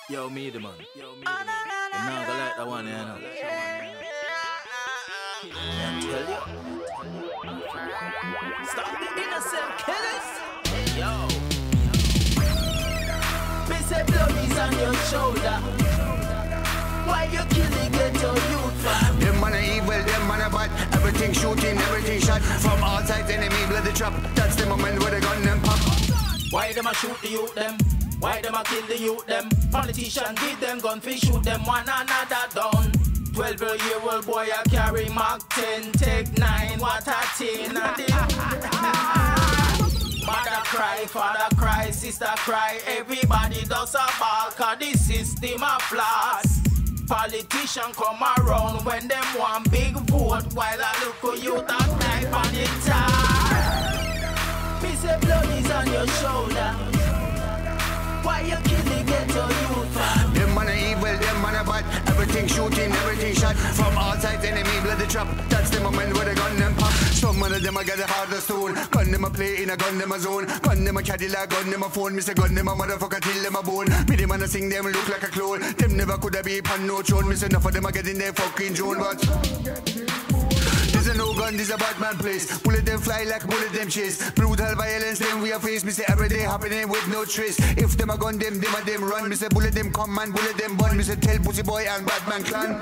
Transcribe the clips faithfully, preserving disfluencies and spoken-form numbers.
Yo, me the man. Yo, me the man. You know, I like that one, you know. I tell you. Stop the innocent killers. Yo. Me say blood is on your shoulder. Why you killing ghetto youth, fam? Them man are evil, them man are bad. Everything shooting, everything shot. From all sides, enemy bloody trap. That's the moment where the gun them pop. Why them a shoot the youth them? Why them a kill the youth them? Politicians give them gun, fi shoot them one another down. Twelve year old boy a carry Mark ten, take nine, what a tin a Mother cry, father cry, sister cry. Everybody does a ball, cause the system a flaws. Politician come around when them want big vote, while I look for you that knife on the top. Me say blood is on your shoulder. Why you killing ghetto youth, fam? Them man are evil, them man are bad. Everything shooting, everything shot. From all sides, enemy bloody trap. That's the moment where the gun them pop. Some man of them a get a harder stone. Gun them a play in a gun them a zone. Gun them a Cadillac, gun them a phone. Me say gun them a motherfucker till them a bone. Me the man a sing them look like a clone. Them never coulda be pan no throne. Me say enough of them a get in their fucking zone, but this a no gun, this a bad man place. Bullet them fly like bullet them chase. Brutal violence them we a face. Me say every day happening with no trace. If them a gun them, them a them run. Me say bullet them come man, bullet them bun. Me say tell pussy boy and Batman clan.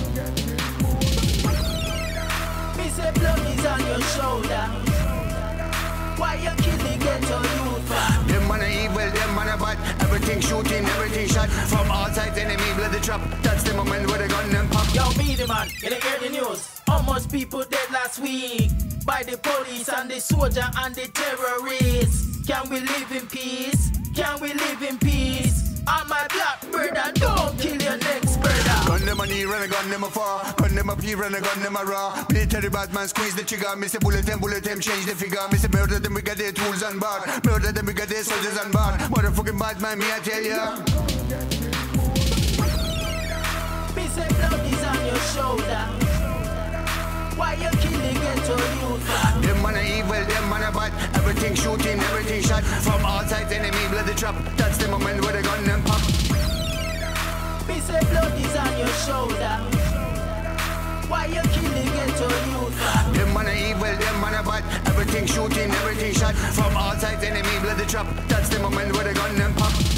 Me say blood is on your shoulder. Why you killing ghetto youth, fam? Them man are evil, them man are bad. Everything shooting, everything shot. From all sides, enemy bloody trap. That's the moment where the gun them pop. Yo, me the man, you hear the news? How much people dead last week by the police and the soldier and the terrorists? Can we live in peace? Can we live in peace? All my black brother, don't kill your next brother. Gun them a knee, run a gun them a far. Gun them a pee, run a gun them a raw. Military bad man squeeze the trigger. Me say bullet them, bullet them, change the figure. Me say murder them, we got their tools and bar. Murder them, we got their soldiers and bar. Motherfucking bad man, me I tell ya. Me say blood is on your shoulder. Why you killing ghetto youth, fam? Them man are evil, them man are bad. Everything shooting, everything shot. From all sides, enemy bloody trap. That's the moment where the gun them pop. Me say blood is on your shoulder. Why you killing ghetto youth, fam? Them man are evil, them man are bad. Everything shooting, everything shot. From all sides, enemy bloody trap. That's the moment where the gun them pop.